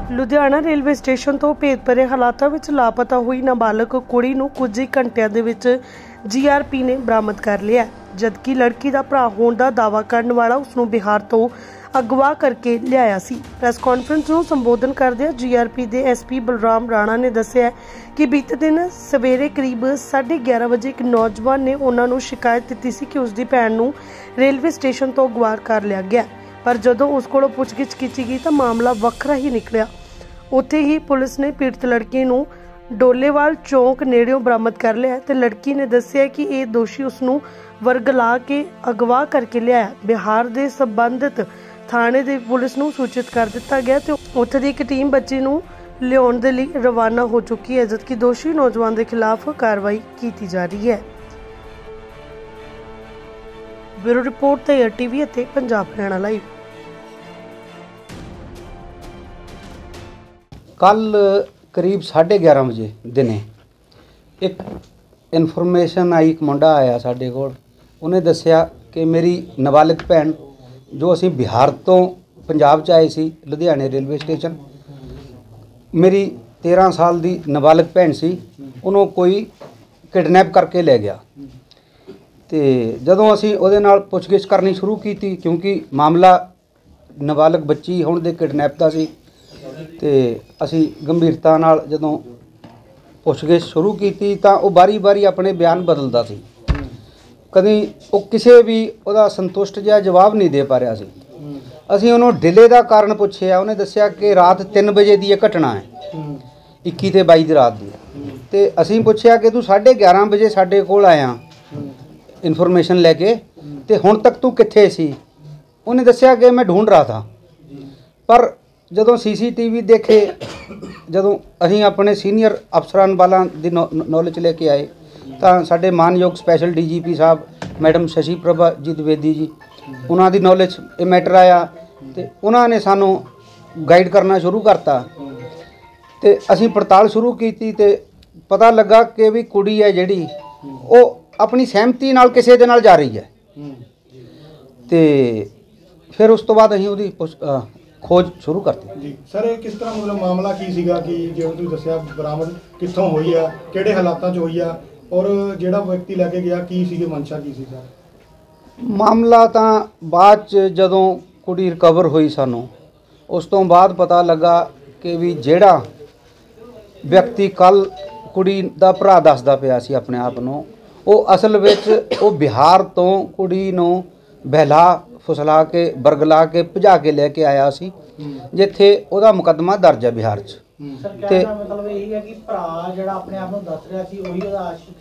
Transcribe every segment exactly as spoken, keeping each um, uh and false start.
Ludhiana railway station ਤੋਂ ਭੇਦ ਭਰੇ ਹਾਲਾਤਾਂ ਵਿੱਚ ਲਾਪਤਾ ਹੋਈ ਨਾਬਾਲਗ ਕੁੜੀ ਨੂੰ ਕੁਝ ਹੀ ਘੰਟਿਆਂ ਦੇ ਵਿੱਚ ਜੀ ਆਰ ਪੀ ਨੇ ਬਰਾਮਦ ਕਰ ਲਿਆ, ਜਦਕਿ ਲੜਕੀ ਦਾ ਭਰਾ ਹੋਣ ਦਾ ਦਾਅਵਾ ਕਰਨ ਵਾਲਾ ਉਸ ਨੂੰ ਬਿਹਾਰ ਤੋਂ ਅਗਵਾ ਕਰਕੇ ਲਿਆਇਆ ਸੀ। ਪ੍ਰੈਸ ਕਾਨਫਰੰਸ ਨੂੰ ਸੰਬੋਧਨ ਕਰਦਿਆਂ ਜੀ ਆਰ ਪੀ ਦੇ ਐਸ ਪੀ ਬਲਰਾਮ ਰਾਣਾ ਨੇ ਦੱਸਿਆ ਕਿ ਬੀਤੇ ਦਿਨ ਸਵੇਰੇ ਕਰੀਬ ਸਾਢੇ ਗਿਆਰਾਂ ਵਜੇ ਇੱਕ ਨੌਜਵਾਨ ਨੇ ਉਹਨਾਂ ਨੂੰ ਸ਼ਿਕਾਇਤ ਦਿੱਤੀ ਸੀ ਕਿ ਉਸ ਦੀ ਭੈਣ ਨੂੰ ਰੇਲਵੇ ਸਟੇਸ਼ਨ ਤੋਂ ਅਗਵਾ ਕਰ ਲਿਆ ਗਿਆ, पर जदों उस कोलों पुछगिछ की गई तो मामला वखरा ही निकलिया। उत्थे ही पुलिस ने पीड़ित लड़की नूं डोलेवाल चौंक नेड़ियों बरामद कर लिया ते लड़की ने दस्सिया कि यह दोषी उसनूं वरगला के अगवा करके लिया। बिहार दे संबंधित थाणे दे पुलिस नूं सूचित कर दिता गया ते उत्थे दी एक टीम बच्ची नूं लियाउण दे लई रवाना हो चुकी है, जबकि दोषी नौजवान के खिलाफ कार्रवाई की जा रही है। ब्यूरो रिपोर्ट ते टीवी ते पंजाब हरियाणा लाइव। कल करीब साढ़े ग्यारह बजे दिने एक इन्फॉर्मेशन आई, एक मुंडा आया साढ़े कोल, उन्हें दस्सिया कि मेरी नाबालिग भैन जो असी बिहार तो पंजाब च आए सी लुधियाने रेलवे स्टेशन, मेरी तेरह साल दी नाबालिग भैन सी, उन्होंने कोई किडनैप करके ले गया। तो जदों असी उहदे नाल पुछगिछ करनी शुरू की थी, क्योंकि मामला नाबालिग बच्ची होने दे किडनैप दा सी, ते असी गंभीरता नाल जदों पुछगिछ शुरू की तो वह बारी बारी अपने बयान बदलता सी, कभी वो किसी भी उहदा संतुष्ट जिहा जवाब नहीं दे पा रहा सी। असी उन्होंने डिले का कारण पुछया, उन्हें दस्सिया कि रात तीन बजे की यह घटना है, इक्की ते बाई दी रात की। तो असी पुछया कि तू साढ़े ग्यारह बजे साढ़े कोल आया इन्फॉर्मेशन लैके, तो हुण तक तू कित्थे सी? उन्हें दस्सिया कि मैं ढूंढ रहा था। पर जदों सी सी टी वी देखे, जदों असीं अपने सीनियर अफसरां वालों की नॉलेज लेके आए तो साडे मानयोग स्पैशल डी जी पी साहब मैडम शशि प्रभा जी द्विवेदी जी, उन्हां दी नॉलेज ये मैटर आया तो उन्होंने सानू गाइड करना शुरू करता। तो असीं पड़ताल शुरू की तो पता लगा कि भी कुड़ी है जिहड़ी वो अपनी सहमति नाल किसी दे नाल जा रही है। तो फिर उस तो बाद असीं उहदी खोज शुरू करती जी। सर किस तरह मतलब मामला की सीगा कि जिवें तुसीं दस्सिया बरामद कित्थों होई है, किहड़े हालातां च होई है, और जिहड़ा व्यक्ति लैके गया की सीगे मंशा की सी? सर मामला तां बाद च जदों कुड़ी रिकवर हुई सानू उस तो बाद पता लगा कि भी जिहड़ा व्यक्ति कल कुड़ी दा भरा दसदा पिया सी अपने आप नूं, वो असल विच वो बिहार तो कुड़ी नूं बहला फुसला के बरगला के भजा के लेके आया सी, जिथे उहदा मुकदमा दर्ज है बिहार च। ते मतलब यही है कि भरा जिहड़ा अपने आप नूं दस रहा सी ओही उहदा आशिक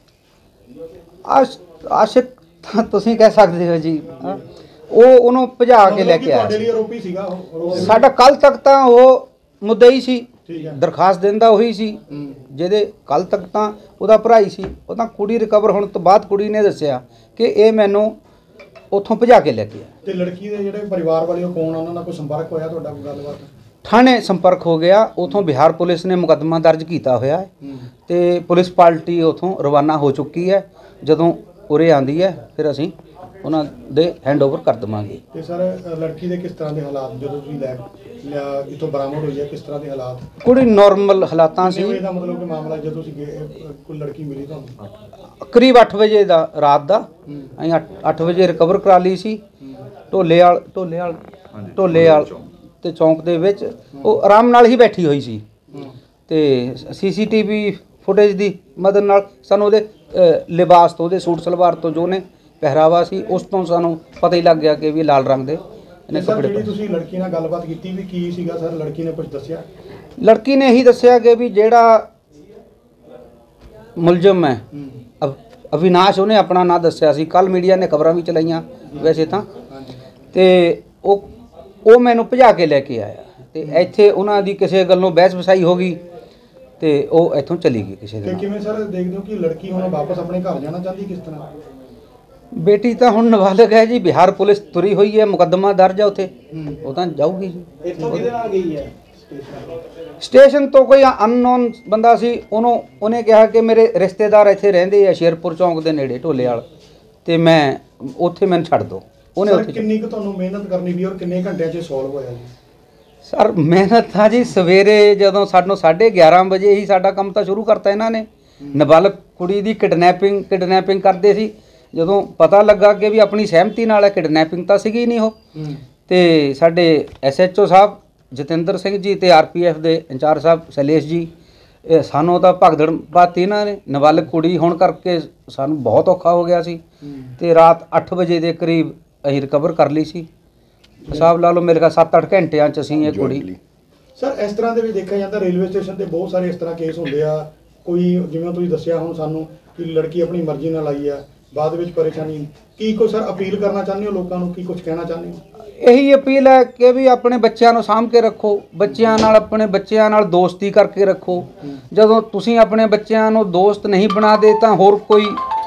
सीगा। आश आशिक तां तुसीं कह सकदे हो जी, वो उहनूं भजा के लेके आया सी। आरोपी सीगा साडा कल तक तां वो मुद्दई सी, दरखास्त दिंदा ओही सी, जिहदे कल तक तां उहदा भरा ही सी। वो तां कुड़ी रिकवर होने तो बाद कुड़ी ने दस्सिया कि ये मैनूं उतों भजा के लेके आया। ते लड़की दे जिहड़े परिवार वाले कौन, उन्हां नाल कोई संपर्क होया तुहाडा, कोई गलबात? थाने संपर्क हो गया, उतों बिहार पुलिस ने मुकदमा दर्ज किया होया है ते पुलिस पार्टी उतों रवाना हो चुकी है। जदों उरे आंदी है फिर असीं उन्हां दे हैंड ओवर कर देवांगे। ते सर लड़की दे किस तरह के हालात जदों तुसीं लै लिया इथों बरामद होई है, किस तरह के हालात? कुड़ी नॉर्मल हालातां सी। ਇਹਦਾ मतलब कि मामला जदों तुसीं गए कोई लड़की मिली तुहानूं करीब अठ बजे दा रात दा असीं अठ बजे रिकवर करा ली सी। ढोले वाल ढोले वाल ढोले वाल ते चौंक दे विच वो आराम नाल ही बैठी हुई सी। ते C C T V footage की मदद नाल सानूं उहदे लिबास तो उहदे सूट सलवार तो जो ने पहरावा सी उस तो सानूं पता ही लग गया कि भी लाल रंग दे इहने कपड़े पाए। तुसीं लड़की नाल गलबात कीती भी की सीगा सर? लड़की ने कुछ दस्सिया? लड़की ने यही दस्सिया कि भी जिहड़ा मुलजम है अब अविनाश, उन्हें अपना ना दस्सिया सी। कल मीडिया ने खबरां भी चलाइयां वैसे तां, ते वो मैनूं भजा के लैके आया ते इत्थे उन्हां दी किसी गल्लों बहस वसाई हो गई ते वो इत्थों चली गई किसी दे नाल। किवें सर देखदे हो कि लड़की हुण वापस अपने घर जाना चाहती, किस तरह? बेटी तो हुण नाबालिग है जी, बिहार पुलिस तुरी हुई है, मुकदमा दर्ज है उत्थे, वो तां जाऊगी जी। इत्थों किहदे नाल गई है? स्टेशन तो कोई अननोन बंदा सी, उन्होंने उन्हें कहा कि मेरे रिश्तेदार इत्थे रहिंदे आ शेरपुर चौंक दे नेड़े ढोले वाल, ते मैं उत्थे मैनूं छड्ड दो। उन्हें उत्थे किन्नी क तुहानूं मेहनत करनी पई और किन्ने घंटे च सॉल्व होया जी? ਸਰ ਮਿਹਨਤ ਤਾਂ ਜੀ ਸਵੇਰੇ ਜਦੋਂ ਸਾਨੂੰ ਸਾਢੇ ਗਿਆਰਾਂ ਵਜੇ ਹੀ ਸਾਡਾ ਕੰਮ ਤਾਂ ਸ਼ੁਰੂ ਕਰਤਾ ਇਹਨਾਂ ਨੇ। ਨਾਬਾਲਗ ਕੁੜੀ ਦੀ ਕਿਡਨੈਪਿੰਗ ਕਿਡਨੈਪਿੰਗ ਕਰਦੇ ਸੀ। ਜਦੋਂ ਪਤਾ ਲੱਗਾ ਕਿ ਵੀ ਆਪਣੀ ਸਹਿਮਤੀ ਨਾਲ ਹੈ, ਕਿਡਨੈਪਿੰਗ ਤਾਂ ਸੀਗੀ ਨਹੀਂ ਉਹ। ਤੇ ਸਾਡੇ ਐਸ ਐਚ ਓ ਸਾਹਿਬ ਜਤਿੰਦਰ ਸਿੰਘ ਜੀ ਤੇ ਆਰ ਪੀ ਐਫ ਦੇ ਇੰਚਾਰਜ ਸਾਹਿਬ ਸ਼ੈਲੇਸ਼ ਜੀ, ਇਹ ਸਾਨੂੰ ਤਾਂ ਭਗਦੜ ਪਾਤੀ ਇਹਨਾਂ ਨੇ। ਨਾਬਾਲਗ ਕੁੜੀ ਹੋਣ ਕਰਕੇ ਸਾਨੂੰ ਬਹੁਤ ਔਖਾ ਹੋ ਗਿਆ ਸੀ। ਤੇ ਰਾਤ ਅੱਠ ਵਜੇ ਦੇ ਕਰੀਬ ਅਸੀਂ ਰਿਕਵਰ ਕਰ ਲਈ ਸੀ। ਹਿਸਾਬ ਲਾ ਲਓ ਮੇਰੇ ਖਿਆਲ ਸੱਤ ਅੱਠ ਘੰਟਿਆਂ 'ਚ ਅਸੀਂ ਇਹ ਕੁੜੀ। ਸਰ ਇਸ ਤਰ੍ਹਾਂ ਦੇ ਵੀ ਦੇਖਿਆ ਜਾਂਦਾ ਰੇਲਵੇ ਸਟੇਸ਼ਨ ਤੇ ਬਹੁਤ ਸਾਰੇ ਇਸ ਤਰ੍ਹਾਂ ਕੇਸ ਹੁੰਦੇ ਆ। ਕੋਈ ਜਿਵੇਂ ਤੁਸੀਂ ਦੱਸਿਆ ਹੁਣ ਸਾਨੂੰ ਕਿ ਲੜਕੀ ਆਪਣੀ ਮਰਜ਼ੀ ਨਾਲ ਆਈ ਆ, ਬਾਅਦ ਵਿੱਚ ਪਰੇਸ਼ਾਨੀ। ਕੀ ਕੋਈ ਸਰ ਅਪੀਲ ਕਰਨਾ ਚਾਹੁੰਦੇ ਹੋ ਲੋਕਾਂ ਨੂੰ, ਕੀ ਕੁਝ ਕਹਿਣਾ ਚਾਹੁੰਦੇ ਹੋ? ਇਹੀ ਅਪੀਲ ਹੈ ਕਿ ਵੀ ਆਪਣੇ ਬੱਚਿਆਂ ਨੂੰ ਸਾਂਭ ਕੇ ਰੱਖੋ, ਬੱਚਿਆਂ ਨਾਲ ਆਪਣੇ ਬੱਚਿਆਂ ਨਾਲ ਦੋਸਤੀ ਕਰਕੇ ਰੱਖੋ। ਜਦੋਂ ਤੁਸੀਂ ਆਪਣੇ ਬੱਚਿਆਂ ਨੂੰ ਦੋਸਤ ਨਹੀਂ ਬਣਾਦੇ ਤਾਂ ਹੋਰ ਕੋਈ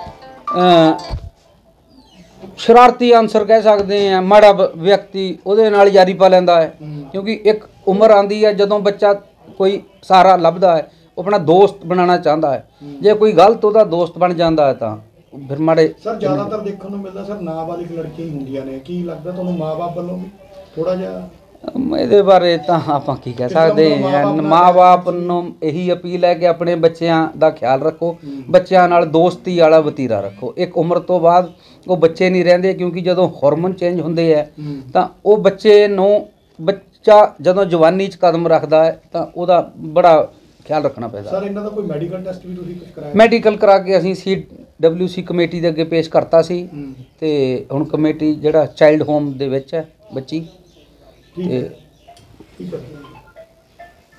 ਸ਼ਰਾਰਤੀ ਅਨਸਰ ਕਹਿ ਸਕਦੇ ਆ, ਮਾੜਾ ਵਿਅਕਤੀ ਉਹਦੇ ਨਾਲ ਯਾਰੀ ਪਾ ਲੈਂਦਾ ਹੈ। ਕਿਉਂਕਿ ਇੱਕ ਉਮਰ ਆਉਂਦੀ ਹੈ ਜਦੋਂ ਬੱਚਾ ਕੋਈ ਸਹਾਰਾ ਲੱਭਦਾ ਹੈ, ਉਹ ਆਪਣਾ ਦੋਸਤ ਬਣਾਉਣਾ ਚਾਹੁੰਦਾ ਹੈ। ਜੇ ਕੋਈ ਗਲਤ ਉਹਦਾ ਦੋਸਤ ਬਣ ਜਾਂਦਾ ਹੈ ਤਾਂ ਫਿਰ ਮਾੜੇ। ਸਰ ਜ਼ਿਆਦਾਤਰ ਦੇਖਣ ਨੂੰ ਮਿਲਦਾ ਸਰ ਨਾਬਾਲਿਗ ਲੜਕੀਆਂ ਹੀ ਹੁੰਦੀਆਂ ਨੇ। ਕੀ ਲੱਗਦਾ ਤੁਹਾਨੂੰ ਮਾਂ-ਬਾਪ ਵੱਲੋਂ ਵੀ ਥੋੜਾ ਜਿਹਾ? ਇਹਦੇ ਬਾਰੇ ਤਾਂ ਆਪਾਂ ਕੀ ਕਹਿ ਸਕਦੇ ਹਾਂ। ਮਾਂ-ਬਾਪ ਨੂੰ ਇਹੀ ਅਪੀਲ ਹੈ ਕਿ ਆਪਣੇ ਬੱਚਿਆਂ ਦਾ ਖਿਆਲ ਰੱਖੋ, ਬੱਚਿਆਂ ਨਾਲ ਦੋਸਤੀ ਵਾਲਾ ਵਤੀਰਾ ਰੱਖੋ। ਇੱਕ ਉਮਰ ਤੋਂ ਬਾਅਦ ਉਹ ਬੱਚੇ ਨਹੀਂ ਰਹਿੰਦੇ, ਕਿਉਂਕਿ ਜਦੋਂ ਹਾਰਮੋਨ ਚੇਂਜ ਹੁੰਦੇ ਹੈ ਤਾਂ ਉਹ ਬੱਚੇ ਨੂੰ ਬੱਚਾ ਜਦੋਂ ਜਵਾਨੀ 'ਚ ਕਦਮ ਰੱਖਦਾ ਹੈ ਤਾਂ ਉਹਦਾ ਬੜਾ ਖਿਆਲ ਰੱਖਣਾ ਪੈਂਦਾ। ਸਰ ਇਹਨਾਂ ਦਾ ਕੋਈ ਮੈਡੀਕਲ ਟੈਸਟ ਵੀ ਤੁਸੀਂ ਕੁਝ ਕਰਾਇਆ? ਮੈਡੀਕਲ ਕਰਾ ਕੇ ਅਸੀਂ ਸੀ ਡਬਲਿਊ ਸੀ ਕਮੇਟੀ ਦੇ ਅੱਗੇ ਪੇਸ਼ ਕਰਤਾ ਸੀ। ਤੇ ਹੁਣ ਕਮੇਟੀ ਜਿਹੜਾ ਚਾਈਲਡ ਹੋਮ ਦੇ ਵਿੱਚ ਹੈ ਬੱਚੀ। ਠੀਕ ਹੈ ਠੀਕ ਹੈ।